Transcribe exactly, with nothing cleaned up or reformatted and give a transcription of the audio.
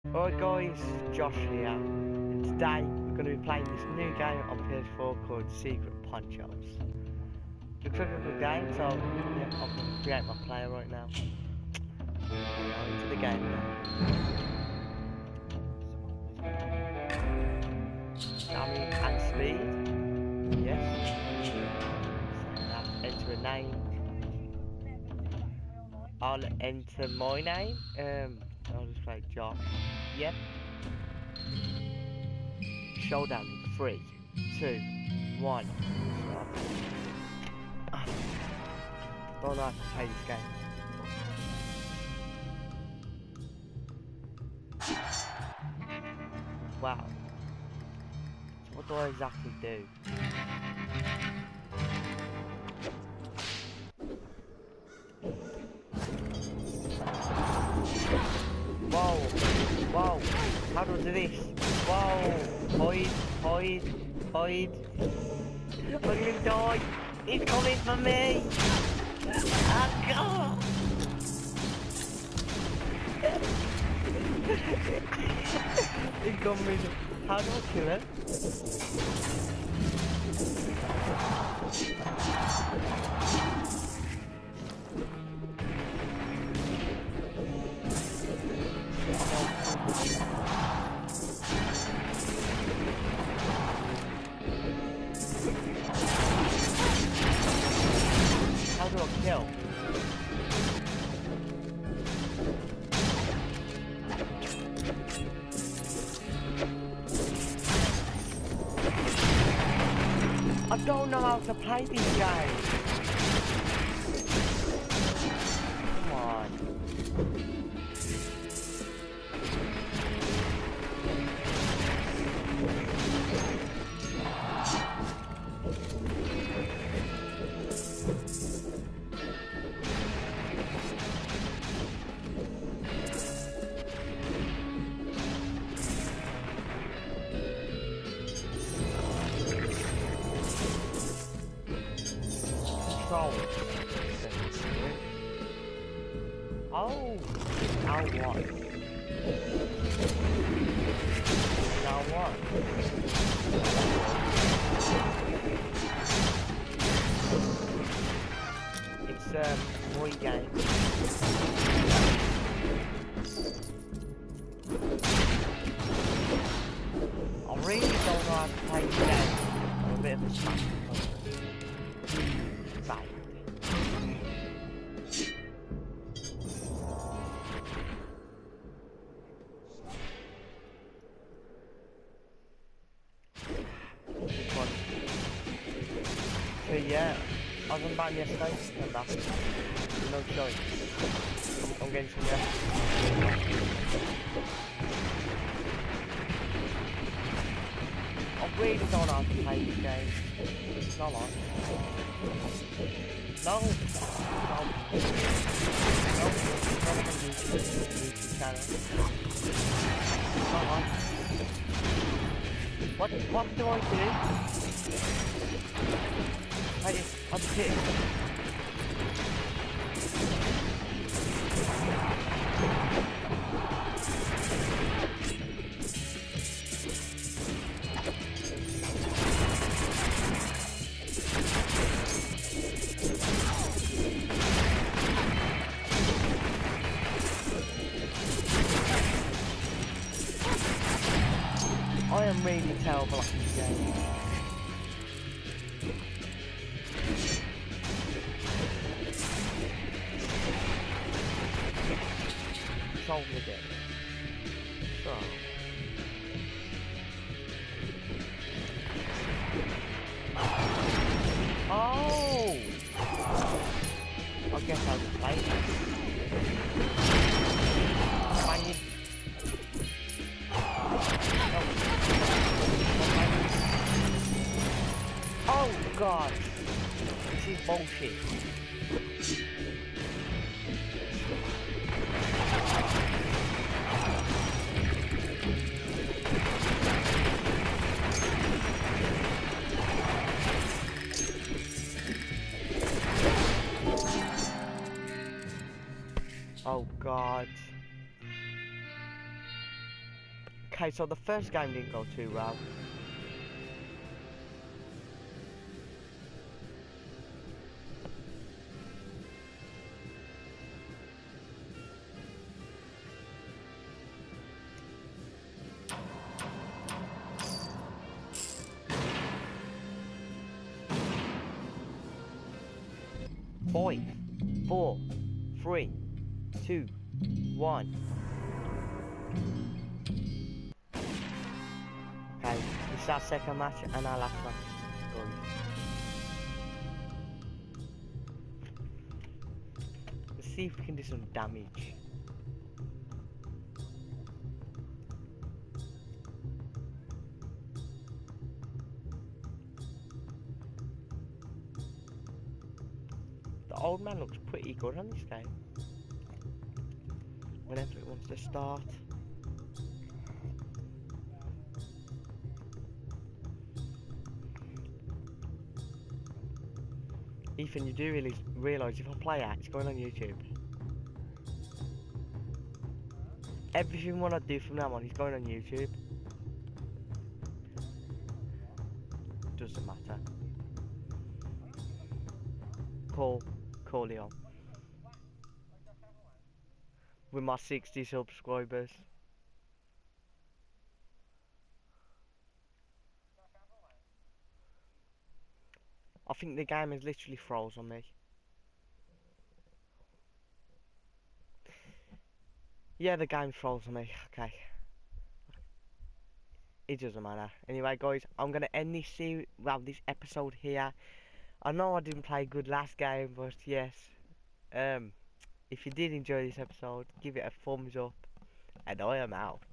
Alright guys, Josh here, and today we're going to be playing this new game on P S four called Secret Ponchos. Looks like a good game, so yeah, I'm going to create my player right now. We're going into the game now. Stamina and speed, yes. So now enter a name. I'll enter my name, um, I'll just play Josh. Yep. Showdown in three, two, one. Don't know how to play this game. Wow. So what do I exactly do? Whoa! Whoa! How do I do this? Whoa! Hide! Hide! Hide! I'm gonna die! He's coming for me! Ah, God! He's coming. How do I kill him? How do I kill? I don't know how to play this game. Come on. Control. Oh, now what? Now what? It's um, my game. I really don't know how to play the game. I'm a bit of a smash. Bye. One. So yeah, I was on back yesterday and back. No choice. I'm, I'm getting some rest. I really don't know how to play this game. It's not on. No! No! No! It's not on YouTube, YouTube channel. It's not on. What, what do I do? I just, I'm sick. I am really terrible at this game. Solve the game. So. Oh! I guess I'll just play this. Bang it. Oh God, this is bullshit. Oh God. Okay, so the first game didn't go too well. Five, four, three, two, one. Okay, this is our second match and our last match. Done. Let's see if we can do some damage. The old man looks pretty good on this game. Whenever it wants to start. Ethan, you do really realise if I play it, it's going on YouTube. Everything what I do from now on is going on YouTube. Doesn't matter. Call, call Leon. With my sixty subscribers. I think the game has literally froze on me. Yeah, the game froze on me. Okay. It doesn't matter. Anyway, guys, I'm gonna end this series, well, this episode here. I know I didn't play good last game, but yes. Um, if you did enjoy this episode, give it a thumbs up, and I am out.